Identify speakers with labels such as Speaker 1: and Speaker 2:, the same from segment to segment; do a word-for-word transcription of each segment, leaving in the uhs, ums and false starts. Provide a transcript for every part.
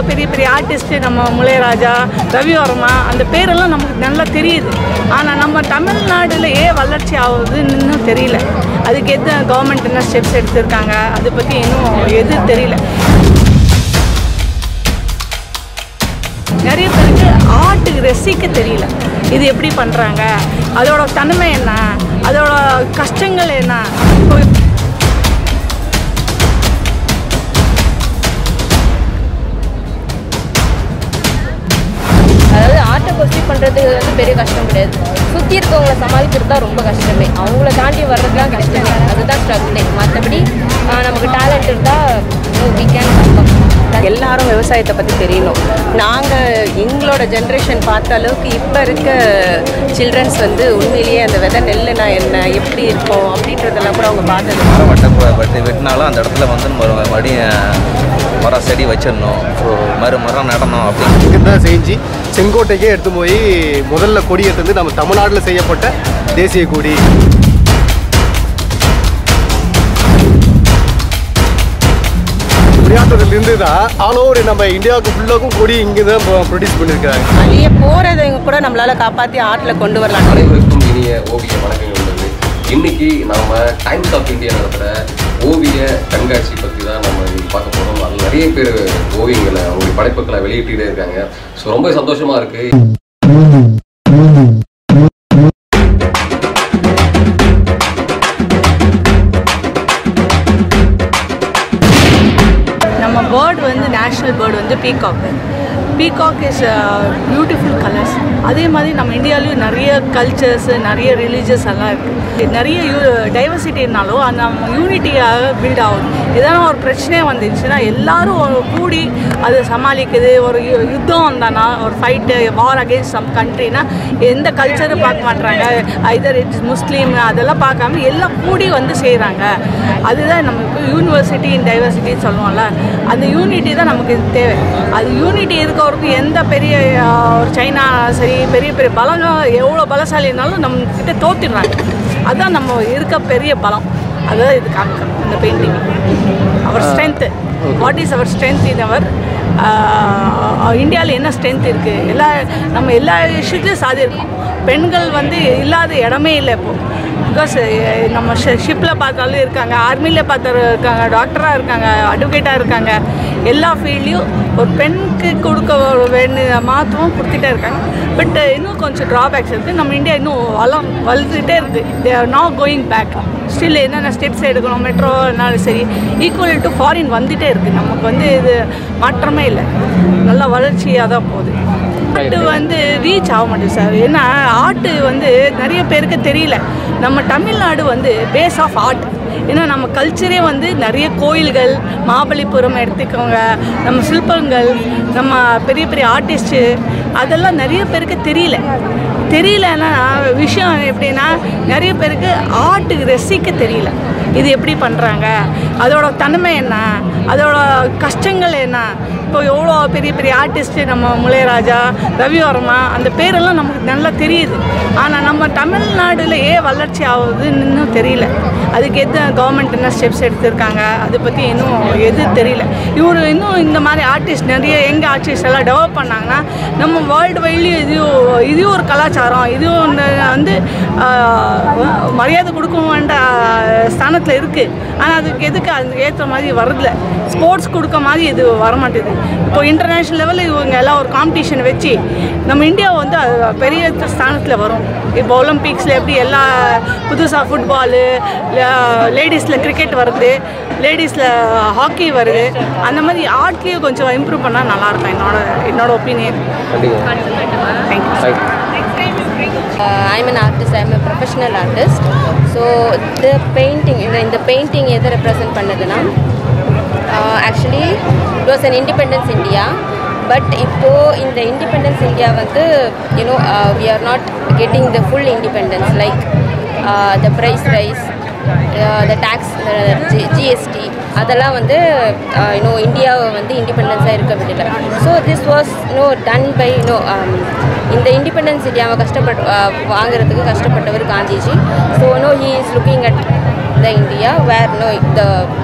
Speaker 1: பெரிய பெரிய ஆர்டிஸ்ட்டு நம்ம முளையராஜா, ரவிவர்மா அந்த பேரெல்லாம் நமக்கு நல்லா தெரியுது. ஆனால் நம்ம தமிழ்நாட்டில் ஏன் வளர்ச்சி ஆகுதுன்னு இன்னும் தெரியல. அதுக்கு எது கவர்மெண்ட் என்ன ஸ்டெப்ஸ் எடுத்திருக்காங்க அதை பற்றி இன்னும் எது தெரியல. நிறைய பேருக்கு ஆர்ட்டுக்கு ரசிக்க தெரியல. இது எப்படி பண்ணுறாங்க, அதோட தன்மை என்ன, அதோட கஷ்டங்கள் என்ன.
Speaker 2: அதாவது ஆர்ட்டை பர்சீவ் பண்ணுறது வந்து பெரிய கஷ்டம் கிடையாது. சுற்றி இருக்கவங்களை சமாளிக்கிறது தான் ரொம்ப கஷ்டமே. அவங்கள தாண்டி வர்றது தான் கஷ்டமே. அதுதான் ஸ்ட்ரகிளே. மற்றபடி நமக்கு டேலண்ட் இருந்தால் வி கேன் கம்.
Speaker 3: எல்லாரும் விவசாயத்தை பற்றி தெரியணும். நாங்கள் எங்களோட ஜென்ரேஷன் பார்த்த அளவுக்கு இப்போ இருக்க சில்ட்ரன்ஸ் வந்து உண்மையிலேயே அந்த விதை நெல்லுனா என்ன, எப்படி இருக்கும் அப்படின்றதெல்லாம் கூட அவங்க பார்த்தது.
Speaker 4: மரம் வட்ட பட்டு வெட்டினாலும் அந்த இடத்துல வந்து மறுபடியும் மரம் செடி வச்சிடணும், மறு மரம் நடணும் அப்படின்னு
Speaker 5: இங்கே தான் செஞ்சு செங்கோட்டைக்கே எடுத்து போய் முதல்ல கொடி எடுத்து நம்ம தமிழ்நாட்டில் செய்யப்பட்ட தேசிய கொடி. இருந்து தான் ஆல் ஓவர் நம்ம இந்தியாவுக்கு ஃபுல்லாக்கும் கொடி இங்கே தான் ப்ரொடியூஸ் பண்ணியிருக்காங்க.
Speaker 3: அழிய போகிறதை கூட நம்மளால் காப்பாற்றி ஆர்ட்டில் கொண்டு வரலாம்.
Speaker 6: அனைவருக்கும் இனிய ஓவிய வணக்கங்கள் உள்ளது. இன்னைக்கு நம்ம டைம்ஸ் ஆஃப் இந்தியா நடத்துகிற ஓவிய கண்காட்சி பற்றி தான் நம்ம பார்க்க போகிறோம். அதில் நிறைய பேர் ஓவியங்களை அவங்களுடைய படைப்புகளை வெளியிட்டே இருக்காங்க. ஸோ ரொம்ப சந்தோஷமாக இருக்குது.
Speaker 1: நம்ம பேர்டு வந்து நேஷ்னல் பேர்டு வந்து peacock. Peacock is beautiful colours. அதே மாதிரி நம்ம இந்தியாவிலையும் நிறைய கல்ச்சர்ஸு, நிறைய ரிலீஜியஸ் எல்லாம் இருக்குது. நிறைய யூ டைவர்சிட்டினாலும் அந்த நம்ம யூனிட்டியாக பில்ட் ஆகுது. எதனா ஒரு பிரச்சனையே வந்துச்சுன்னா எல்லோரும் கூடி அதை சமாளிக்குது. ஒரு யுத்தம் வந்தானா, ஒரு ஃபைட்டு, வார் அகேன்ஸ்ட் சம் கண்ட்ரினா எந்த கல்ச்சரும் பார்க்க மாட்டுறாங்க. ஐதர் இட்ஸ் முஸ்லீம் அதெல்லாம் பார்க்காம எல்லாம் கூடி வந்து செய்கிறாங்க. அதுதான் நமக்கு யூனிவர்சிட்டி இன் டைவர்சிட்டின்னு சொல்லுவோம்ல, அந்த யூனிட்டி தான் நமக்கு தேவை. அது யூனிட்டி இருக்கவருக்கு எந்த பெரிய ஒரு சைனா சரி பெரிய பெரிய பலம் எவ்வளோ பலசாலினாலும் நம்மக்கிட்ட தோற்றிடுறாங்க. அதுதான் நம்ம இருக்க பெரிய பலம். அதுதான் இது காமிக்கணும் இந்த painting. Our strength, what is our strength in our இந்தியாவில் என்ன ஸ்ட்ரென்த் இருக்குது. எல்லா நம்ம எல்லா விஷயத்துலையும் சாதியிருக்கோம். பெண்கள் வந்து இல்லாத இடமே இல்லை இப்போது. பிகாஸ் நம்ம ஷிப்பில் பார்த்தாலும் இருக்காங்க, ஆர்மியில் பார்த்தாலும் இருக்காங்க, டாக்டராக இருக்காங்க, அட்வொகேட்டாக இருக்காங்க. எல்லா ஃபீல்ட்லேயும் ஒரு பெண்ணுக்கு கொடுக்க வேண்டிய மாற்றமும் கொடுத்துட்டே இருக்காங்க. பட் இன்னும் கொஞ்சம் ட்ராபேக்ஸ் இருக்குது. நம்ம இந்தியா இன்னும் வளம் வளர்ந்துகிட்டே இருக்குது. They are not going back. Still என்னென்ன ஸ்டெப்ஸ் எடுக்கணும், மெட்ரோனாலும் சரி ஈக்குவல் டு ஃபாரின் வந்துகிட்டே இருக்குது. நமக்கு வந்து இது மாற்றமே இல்லை, நல்லா வளர்ச்சியாக தான் போகுது. ஆர்ட்டு வந்து ரீச் ஆக மாட்டேது சார். ஏன்னா ஆர்ட்டு வந்து நிறைய பேருக்கு தெரியல. நம்ம தமிழ்நாடு வந்து பேஸ் ஆஃப் ஆர்ட். ஏன்னா நம்ம கல்ச்சரே வந்து நிறைய கோயில்கள், மகாபலிபுரம் எடுத்துக்கோங்க, நம்ம சிற்பங்கள், நம்ம பெரிய பெரிய ஆர்டிஸ்ட்டு, அதெல்லாம் நிறைய பேருக்கு தெரியல. தெரியலன்னா விஷயம் எப்படின்னா நிறைய பேருக்கு ஆர்ட்டுக்கு ரசிக்க தெரியல. இது எப்படி பண்ணுறாங்க, அதோட தன்மை என்ன, அதோட கஷ்டங்கள் என்ன. இப்போ எவ்வளோ பெரிய பெரிய ஆர்டிஸ்ட்டு நம்ம முளையராஜா, ரவிவர்மா அந்த பேரெல்லாம் நமக்கு நல்லா தெரியுது. ஆனால் நம்ம தமிழ்நாட்டில் ஏன் வளர்ச்சி ஆகுதுன்னு இன்னும் தெரியல. அதுக்கு எது கவர்மெண்ட் என்ன ஸ்டெப்ஸ் எடுத்திருக்காங்க அதை பற்றி இன்னும் எது தெரியல. இவர் இன்னும் இந்த மாதிரி ஆர்டிஸ்ட் நிறைய எங்கள் ஆர்டிஸ்ட் எல்லாம் டெவலப் பண்ணாங்கன்னா நம்ம வேர்ல்டு வைட்லேயும் இதுவும் இதுவும் ஒரு கலாச்சாரம், இதுவும் வந்து மரியாதை கொடுக்க வேண்ட ஸ்தானத்தில் இருக்குது. ஆனால் அதுக்கு எதுக்கு அதுக்கு ஏற்ற மாதிரி வரதில்ல. ஸ்போர்ட்ஸ் கொடுக்க மாதிரி இது வரமாட்டேது. இப்போ இன்டர்நேஷ்னல் லெவலில் இவங்க எல்லாம் ஒரு காம்படிஷன் வச்சு நம்ம இந்தியா வந்து பெரிய ஸ்தானத்தில் வரும். இப்போ ஒலிம்பிக்ஸில் எப்படி எல்லா புதுசாக ஃபுட்பாலு, லேடிஸில் கிரிக்கெட் வருது, லேடிஸில் ஹாக்கி வருது, அந்த மாதிரி ஆர்ட்லேயும் கொஞ்சம் இம்ப்ரூவ் பண்ணால் நல்லாயிருக்கும் என்னோட என்னோட opinion.
Speaker 2: Thank you. Uh, I'm an artist. I'm a professional artist. So the painting, இந்த painting எதை represent பண்ணதுன்னா uh, actually it was an independence India. But இப்போ இந்த independence India வந்து you know uh, we are not getting the full independence like uh, the price rise, uh, the tax, the G S T அதெல்லாம் வந்து you know இந்தியாவை வந்து இண்டிபெண்டன்ஸாக இருக்க விடல. So this was you know done by you know இந்த independence இந்தியாவை கஷ்டப்பட்டு வாங்குறதுக்கு கஷ்டப்பட்டவர் Gandhiji. So no he is looking at the India where no the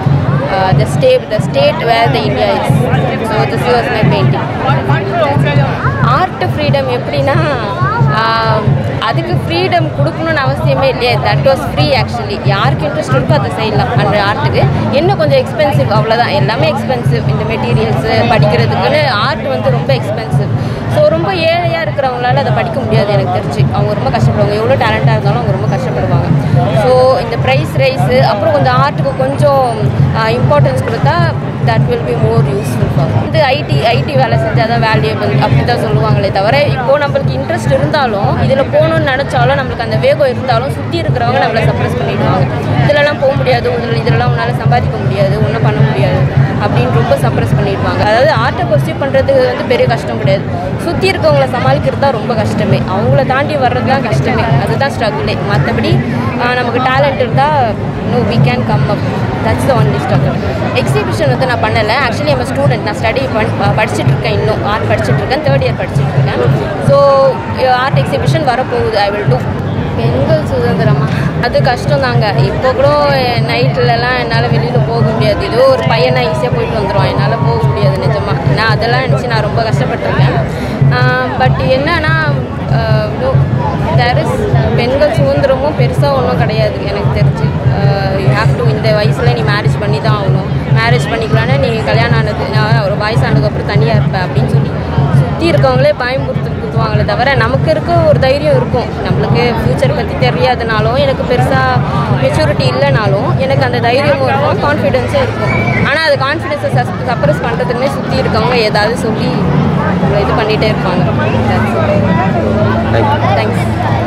Speaker 2: uh, the state the state where the India is. So this was my painting. Art freedom எப்படின்னா அதுக்கு freedom கொடுக்கணும்னு அவசியமே இல்லையே. That was free actually. யாருக்கு interest இருக்கோ அதை செய்யலாம். அந்த ஆர்ட்டுக்கு என்ன கொஞ்சம் எக்ஸ்பென்சிவ், அவ்வளோதான். எல்லாமே எக்ஸ்பென்சிவ். இந்த மெட்டீரியல்ஸு படிக்கிறதுக்குன்னு ஆர்ட் வந்து ரொம்ப எக்ஸ்பென்சிவ். ஸோ ரொம்ப ஏழையாக இருக்கிறவங்களால அதை படிக்க முடியாது எனக்கு தெரிஞ்சு. அவங்க ரொம்ப கஷ்டப்படுவாங்க. எவ்வளோ டேலண்ட்டாக இருந்தாலும் அவங்க ரொம்ப கஷ்டப்படுவாங்க. ஸோ இந்த ப்ரைஸ் ரைஸு அப்புறம் கொஞ்சம் ஆர்ட்டுக்கு கொஞ்சம் இம்பார்ட்டன்ஸ் கொடுத்தா that will be more useful for வந்து ஐடி ஐடி வேலை செஞ்சால் தான் வேல்யூபிள் அப்படி தான் சொல்லுவாங்களே தவிர, இப்போது நம்மளுக்கு இன்ட்ரெஸ்ட் இருந்தாலும் இதில் போகணுன்னு நினச்சாலும் நம்மளுக்கு அந்த வேகம் இருந்தாலும் சுற்றி இருக்கிறவங்க நம்மளை சப்ரஸ் பண்ணிவிடுவாங்க. இதிலலாம் போக முடியாது, இதில் இதெல்லாம் உன்னால் சம்பாதிக்க முடியாது, ஒன்றும் பண்ண முடியாது அப்படின்னு ரொம்ப சப்ரஸ் பண்ணிடுவாங்க. அதாவது ஆர்ட்டை பர்சியூ பண்ணுறது வந்து பெரிய கஷ்டம் கிடையாது. சுற்றி இருக்கவங்கள சமாளிக்கிறது தான் ரொம்ப கஷ்டமே. அவங்கள தாண்டி வர்றது தான் கஷ்டமே. அதுதான் ஸ்ட்ரகிளே. மற்றபடி நமக்கு டேலண்ட் இருந்தால் no we can come up. That's the only struggle. Exhibition வந்து நான் பண்ணலை. ஆக்சுவலி நம்ம ஸ்டூடெண்ட். நான் ஸ்டடி பண் படிச்சுட்டு இருக்கேன். இன்னும் ஆர்ட் படிச்சுட்டு இருக்கேன். தேர்ட் இயர் படிச்சுட்டு இருக்கேன். ஸோ ஆர்ட் எக்ஸிபிஷன் வரப்போகுது. I will do. பெண்கள் சுதந்திரமா அது கஷ்டம் தாங்க. இப்போ கூட நைட்லலாம் என்னால் வெளியில் போக முடியாது. ஏதோ ஒரு பையனை ஈஸியாக போயிட்டு வந்துடுவான். என்னால் போக முடியாது நிஜமாக. நான் அதெல்லாம் நினச்சி நான் ரொம்ப கஷ்டப்பட்டிருக்கேன். பட் என்னன்னா தேர் இஸ் பெண்கள் சுதந்திரமும் பெருசாக ஒன்றும் கிடையாது எனக்கு தெரிஞ்சு. யூ ஹேவ் டு இந்த வயசில் நீ மேரேஜ் பண்ணி தான் ஆகணும். மேரேஜ் பண்ணிக்கலான்னா நீ கல்யாணம் ஆனது நான் ஒரு வயசானதுக்கப்புறம் தனியாக இருப்பேன் அப்படின்னு சொல்லி சுற்றி இருக்கவங்களே பயம்புறுத்து குத்துவாங்களே தவிர, நமக்கு இருக்க ஒரு தைரியம் இருக்கும். நம்மளுக்கு ஃப்யூச்சர் பற்றி தெரியாதனாலும், எனக்கு பெருசாக மெச்சூரிட்டி இல்லைனாலும் எனக்கு அந்த தைரியமும் இருக்கும், கான்ஃபிடென்ஸும் இருக்கும். ஆனால் அது கான்ஃபிடென்ஸை சஸ் சப்ரஸ் பண்ணுறதுக்குன்னே சுற்றி இருக்கவங்க ஏதாவது சொல்லி இது பண்ணிகிட்டே இருப்பாங்க. தேங்க்ஸ்.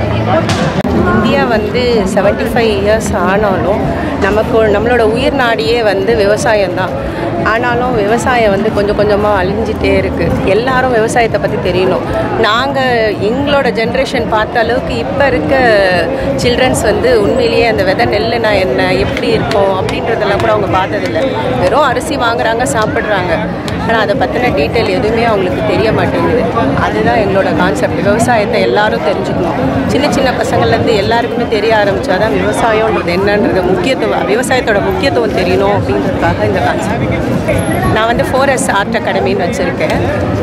Speaker 3: இந்தியா வந்து செவன்ட்டி ஃபைவ் இயர்ஸ் ஆனாலும் நமக்கு நம்மளோட உயிர் நாடியே வந்து விவசாயம்தான். ஆனாலும் விவசாயம் வந்து கொஞ்சம் கொஞ்சமாக அழிஞ்சிட்டே இருக்குது. எல்லாரும் விவசாயத்தை பற்றி தெரியணும். நாங்கள் எங்களோட ஜென்ரேஷன் பார்த்த அளவுக்கு இப்போ இருக்க சில்ட்ரன்ஸ் வந்து உண்மையிலேயே அந்த விதை நெல்லுனா என்ன, எப்படி இருக்கும் அப்படின்றதெல்லாம் கூட அவங்க பார்த்ததில்லை. வெறும் அரிசி வாங்குறாங்க, சாப்பிட்றாங்க. ஆனால் அதை பற்றின டீட்டெயில் எதுவுமே அவங்களுக்கு தெரிய மாட்டேங்குது. அதுதான் எங்களோட கான்செப்ட். விவசாயத்தை எல்லாரும் தெரிஞ்சுக்கணும். சின்ன சின்ன பசங்கள்லேருந்து எல்லாருக்குமே தெரிய ஆரம்பித்தா தான் விவசாயன்றது என்னன்றது முக்கியத்துவம், விவசாயத்தோட முக்கியத்துவம் தெரியணும் அப்படின்றதுக்காக இந்த கான்செப்ட். நான் வந்து ஃபோர் எஸ் ஆர்ட் அகாடமின்னு வச்சுருக்கேன்.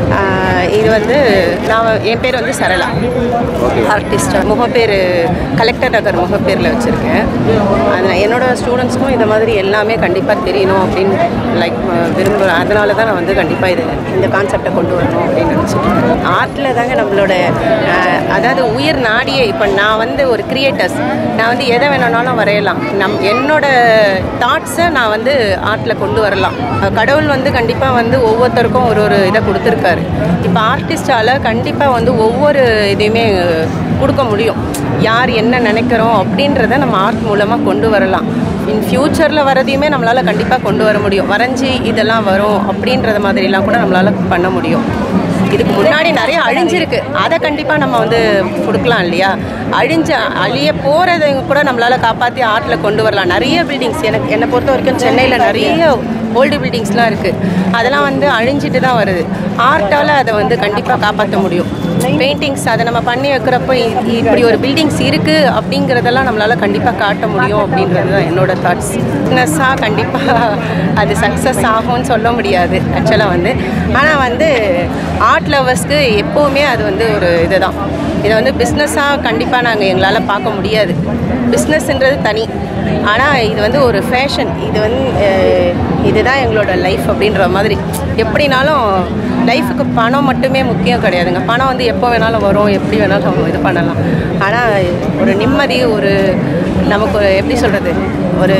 Speaker 3: இது வந்து நான் என் பேர் வந்து சரளா, ஆர்டிஸ்ட். முகப்பேர் கலெக்டர் நகர் முகப்பேரில் வச்சுருக்கேன். அதில் என்னோடய ஸ்டூடெண்ட்ஸ்க்கும் இந்த மாதிரி எல்லாமே கண்டிப்பாக தெரியணும் அப்படின்னு லைக் விரும்புகிறேன். அதனால தான் நான் வந்து கண்டிப்பாக இது இந்த கான்செப்டை கொண்டு வரணும் அப்படின்னு நினச்சிருக்கேன். ஆர்ட்டில் தாங்க நம்மளோட அதாவது உயிர் நாடியே. இப்போ நான் வந்து ஒரு கிரியேட்டர்ஸ், நான் வந்து எதை வேணும்னாலும் வரையலாம். நம் என்னோடய தாட்ஸை நான் வந்து ஆர்ட்டில் கொண்டு வரலாம். கடவுள் வந்து கண்டிப்பாக வந்து ஒவ்வொருத்தருக்கும் ஒரு ஒரு இதை கொடுத்துருக்காரு. இப்போ ஆர்டிஸ்டால் கண்டிப்பாக வந்து ஒவ்வொரு இதையுமே கொடுக்க முடியும். யார் என்ன நினைக்கிறோம் அப்படின்றத நம்ம ஆர்ட் மூலமாக கொண்டு வரலாம். இன் ஃப்யூச்சரில் வரதையுமே நம்மளால் கண்டிப்பாக கொண்டு வர முடியும். வரைஞ்சி இதெல்லாம் வரும் அப்படின்றத மாதிரிலாம் கூட நம்மளால் பண்ண முடியும். இதுக்கு முன்னாடி நிறைய அழிஞ்சிருக்கு, அதை கண்டிப்பாக நம்ம வந்து கொடுக்கலாம் இல்லையா. அழிஞ்ச அழிய போகிறத கூட நம்மளால் காப்பாற்றி ஆர்ட்டில் கொண்டு வரலாம். நிறைய பில்டிங்ஸ் எனக்கு என்னை பொறுத்த வரைக்கும் சென்னையில் நிறைய ஓல்டு பில்டிங்ஸ்லாம் இருக்குது. அதெல்லாம் வந்து அழிஞ்சிட்டு தான் வருது. ஆர்ட்டால் அதை வந்து கண்டிப்பாக காப்பாற்ற முடியும். பெயிண்டிங்ஸ் அதை நம்ம பண்ணி வைக்கிறப்போ இப்படி ஒரு பில்டிங்ஸ் இருக்குது அப்படிங்கிறதெல்லாம் நம்மளால் கண்டிப்பாக காட்ட முடியும் அப்படின்றது தான் என்னோட தாட்ஸ். பிஸ்னஸ்ஸாக கண்டிப்பாக அது சக்ஸஸ் ஆகும்னு சொல்ல முடியாது ஆக்சுவலாக வந்து. ஆனால் வந்து ஆர்ட் லவர்ஸ்க்கு எப்போவுமே அது வந்து ஒரு இது தான். இதை வந்து பிஸ்னஸாக கண்டிப்பாக நாங்கள் எங்களால் பார்க்க முடியாது. பிஸ்னஸ்ன்றது தனி, ஆனால் இது வந்து ஒரு ஃபேஷன். இது வந்து இதுதான் எங்களோட லைஃப் அப்படின்ற மாதிரி. எப்படினாலும் லைஃபுக்கு பணம் மட்டுமே முக்கியம் கிடையாதுங்க. பணம் வந்து எப்போ வேணாலும் வரும், எப்படி வேணாலும் நம்ம இது பண்ணலாம். ஆனால் ஒரு நிம்மதி, ஒரு நமக்கு ஒரு எப்படி சொல்கிறது, ஒரு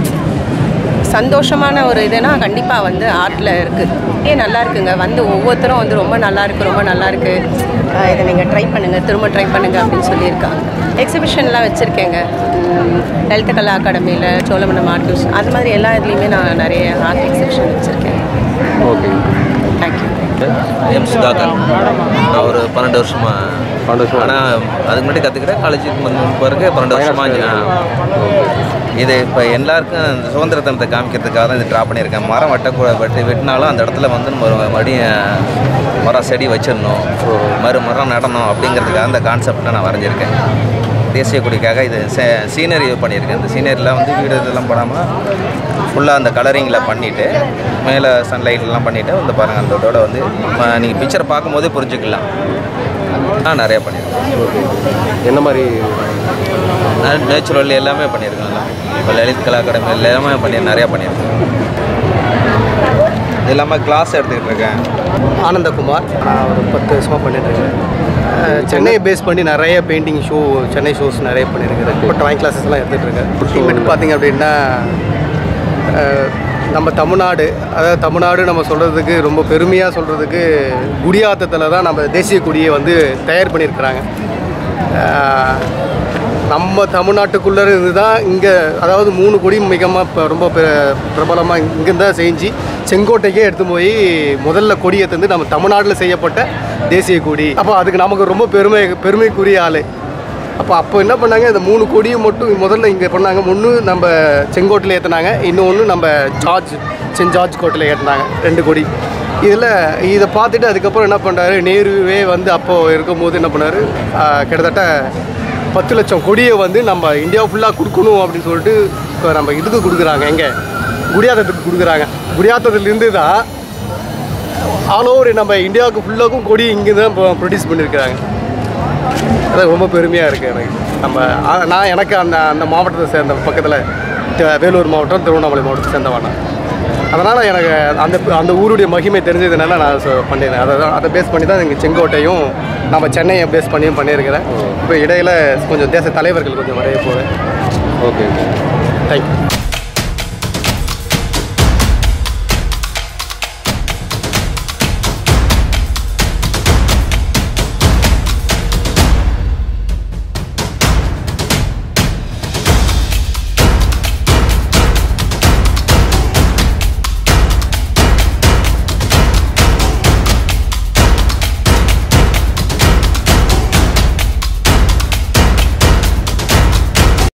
Speaker 3: சந்தோஷமான ஒரு இதுனா கண்டிப்பாக வந்து ஆர்ட்டில் இருக்குது. ஏன் நல்லா இருக்குங்க, வந்து ஒவ்வொருத்தரும் வந்து ரொம்ப நல்லாயிருக்கு, ரொம்ப நல்லாயிருக்கு, இதை நீங்கள் ட்ரை பண்ணுங்கள், திரும்ப ட்ரை பண்ணுங்கள் அப்படின்னு சொல்லியிருக்காங்க. எக்ஸிபிஷன்லாம் வச்சுருக்கேங்க. லலித கலா அகாடமியில், சோழமண்டம் ஆர்ட் மியூசியம், அது மாதிரி எல்லா இதுலேயுமே நான் நிறைய ஆர்ட் எக்ஸிபிஷன் வச்சுருக்கேன்.
Speaker 6: Okay,
Speaker 3: thank you.
Speaker 4: எம் சுதாகர். நான் ஒரு பன்னெண்டு வருஷமாக பன்னெண்டு வருஷம் ஆனால் அதுக்கு முன்னாடி கற்றுக்கிட்டேன். காலேஜுக்கு வந்து பிறகு பன்னெண்டு வருஷமாக இது இப்போ எல்லாருக்கும் அந்த சுதந்திர தினத்தை காமிக்கிறதுக்காக தான் இது ட்ரா பண்ணியிருக்கேன். மரம் வெட்டக்கூட வெட்டி வெட்டினாலும் அந்த இடத்துல வந்து மறுபடியும் மரம் செடி வச்சிடணும், மறு மரம் நடணும் அப்படிங்கிறதுக்காக அந்த கான்செப்டில் நான் வரைஞ்சிருக்கேன். தேசிய கொடிக்காக இது சீனரி பண்ணியிருக்கேன். இந்த சீனரியில் வந்து வீடு இதெல்லாம் போடாமல் ஃபுல்லாக அந்த கலரிங்கில் பண்ணிவிட்டு மேலே சன்லைட்லாம் பண்ணிவிட்டு வந்து பாருங்கள், அந்த இதோட வந்து நீங்கள் பிக்சரை பார்க்கும்போதே புரிஞ்சுக்கலாம். நான் நிறையா பண்ணியிருக்கேன்.
Speaker 6: என்ன மாதிரி
Speaker 4: நான் நேச்சுரல் எல்லாமே பண்ணியிருக்கேன். இப்போ லலித் கலா அகாடமி எல்லாமே பண்ணி நிறையா பண்ணியிருக்கேன். இது இல்லாமல் கிளாஸ் எடுத்துக்கிட்டு இருக்கேன்.
Speaker 5: ஆனந்தகுமார், நான் ஒரு பத்து வருஷமாக பண்ணிட்டுருக்கேன். சென்னையை பேஸ் பண்ணி நிறைய பெயிண்டிங் ஷோ, சென்னை ஷோஸ் நிறைய பண்ணியிருக்கிறேன். இப்போ ட்ராயிங் கிளாஸஸ்லாம் எடுத்துகிட்ருக்கேன். இனிமேட்டு பார்த்திங்க அப்படின்னா நம்ம தமிழ்நாடு, அதாவது தமிழ்நாடு நம்ம சொல்கிறதுக்கு ரொம்ப பெருமையாக சொல்கிறதுக்கு குடியாத்தத்தில் தான் நம்ம தேசிய கொடியை வந்து தயார் பண்ணியிருக்கிறாங்க. நம்ம தமிழ்நாட்டுக்குள்ளே இருந்து தான் இங்கே, அதாவது மூணு கொடி மிகமாக இப்போ ரொம்ப பிரபலமாக இங்கேருந்து தான் செஞ்சு செங்கோட்டைக்கே எடுத்து போய் முதல்ல கொடியை தந்து நம்ம தமிழ்நாட்டில் செய்யப்பட்ட தேசிய கொடி. அப்போ அதுக்கு நமக்கு ரொம்ப பெருமை பெருமைக்குரிய ஆள். அப்போ அப்போ என்ன பண்ணாங்க, இந்த மூணு கொடியும் மட்டும் முதல்ல இங்கே பண்ணாங்க. ஒன்று நம்ம செங்கோட்டில் ஏற்றினாங்க, இன்னொன்று நம்ம ஜார்ஜ் சென்ட் ஜார்ஜ் கோட்டையில் ஏற்றினாங்க, ரெண்டு கொடி. இதில் இதை பார்த்துட்டு அதுக்கப்புறம் என்ன பண்ணுறாரு, நேருவே வந்து அப்போது இருக்கும்போது என்ன பண்ணார், கிட்டத்தட்ட பத்து லட்சம் கொடியை வந்து நம்ம இந்தியா ஃபுல்லாக கொடுக்கணும் அப்படின்னு சொல்லிட்டு இப்போ நம்ம இதுக்கு கொடுக்குறாங்க. எங்கே குடியாத்தத்துக்கு கொடுக்குறாங்க. குடியாத்தத்துலேருந்து தான் ஆல் ஓவர் நம்ம இந்தியாவுக்கு ஃபுல்லாக்கும் கொடி இங்கே தான் ப்ரொடியூஸ் பண்ணியிருக்கிறாங்க. அது ரொம்ப பெருமையாக இருக்குது எனக்கு. நம்ம நான் எனக்கு அந்த அந்த மாவட்டத்தை சேர்ந்த பக்கத்தில் வேலூர் மாவட்டம், திருவண்ணாமலை மாவட்டத்தை சேர்ந்தவன். அதனால் எனக்கு அந்த அந்த ஊருடைய மகிமை தெரிஞ்சதுனால நான் பண்ணிடுறேன். அதை தான் அதை பேஸ் பண்ணி தான் எங்கள் செங்கோட்டையும் நம்ம சென்னையை பேஸ் பண்ணியும் பண்ணியிருக்கிறேன். இப்போ இடையில் கொஞ்சம் தேச தலைவர்கள் கொஞ்சம் வரைய போகிறேன்.
Speaker 6: Okay,
Speaker 5: thank you.